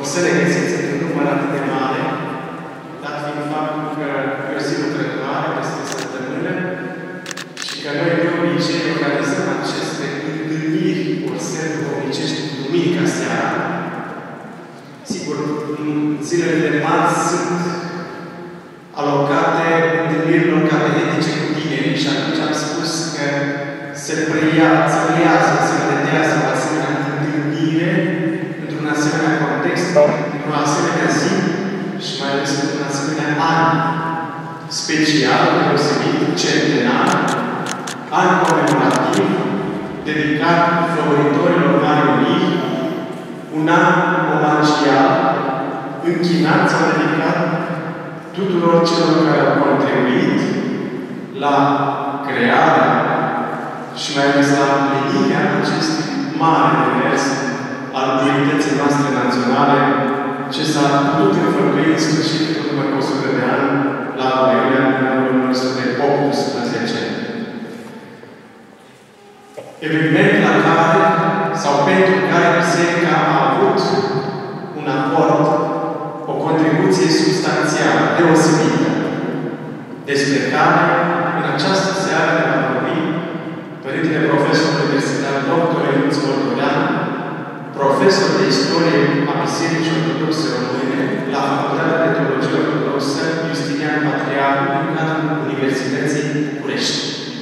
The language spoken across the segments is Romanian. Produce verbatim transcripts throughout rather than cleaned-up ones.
or să le găsiți într-un număr atât de mare, dat fiind faptul că e o zi lucrătoare peste săptămână și că noi de obicei organizăm aceste întâlniri ori seri duhovnicești duminica seara. Sigur, în zilele de marți sunt alocate întâlnirilor catehetice cu tinerii și atunci am spus că se preia, se preiază, se vedează o asemenea întâlnire într-un asemenea context, într-o asemenea zi și mai ales într-un asemenea an special, deosebit, centenar, an comemorativ, dedicat favoritorilor Marii Uniri, un an omagial, închinat sau dedicat tuturor celor care au contribuit la crearea și mai ales la împlinirea acestui mare demers al unității noastre naționale, ce s-a putut înfăptui în sfârșit în urmă cu o sută de ani la Aurelia în anul o mie nouă sute optsprezece. Eveniment la care, sau pentru care Biserica a avut un aport, o contribuție substanțială, deosebită, despre care, în această seară, ne va vorbi Părintele Profesor Universitar doctor Ionuț Moldoveanu, profesor de istorie a Bisericii Ortodoxe Române la Facultatea de Teologie Ortodoxă Justinian Patriarhu din cadrul Universității București.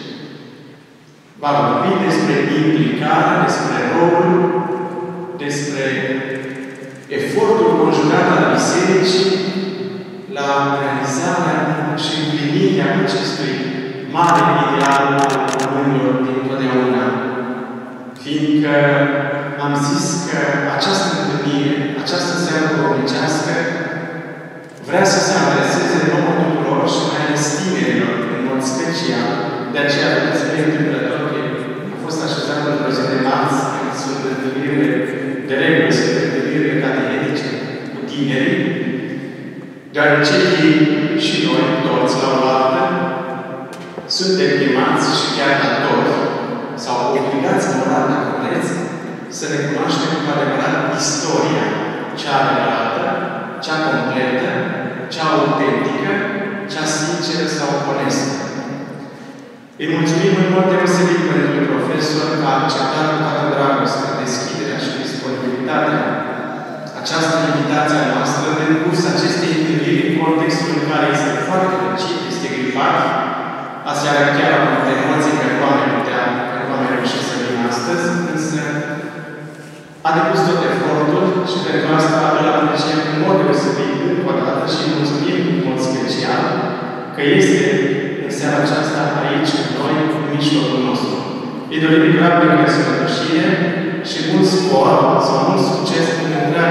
Va vorbi despre implicare, despre rolul, despre efortul conjugat al Bisericii la realizarea și împlinirea acestui mare ideal al românilor dintotdeauna. Fiindcă am zis că această întâlnire, această seară duhovnicească, vrea să se adreseze nouă tuturor și mai ales tinerilor, în mod special. De aceea, vedeți bine întâmplător că a fost așezat într-o zi de marți, când sunt întâlnirile de regulă, sunt întâlnirile catehetice cu tinerii, deoarece ei și noi, toți, la o dată, suntem chemați și chiar datori, sau obligați moral, dacă vreți, să ne cunoaștem cu adevărat istoria, cea adevărată, cea completă, cea autentică, cea sinceră sau onestă. Îi mulțumim în mod deosebit pentru profesor că a acceptat cu toată dragostea, deschiderea și disponibilitatea această invitație a noastră de curs acestei întâlniri în contextul în care este foarte răcit, este gripat. Aseară chiar am avut emoții că nu am mai putea, că nu am mai reușit să vin astăzi, însă a depus tot efortul și pentru asta îl apreciem în mod deosebit încă o dată și îi mulțumim în mod special că este în seara aceasta aici cu noi, în mijlocul nostru. Îi dorim grabnică sănătoșie și mult spor sau mult succes în întreaga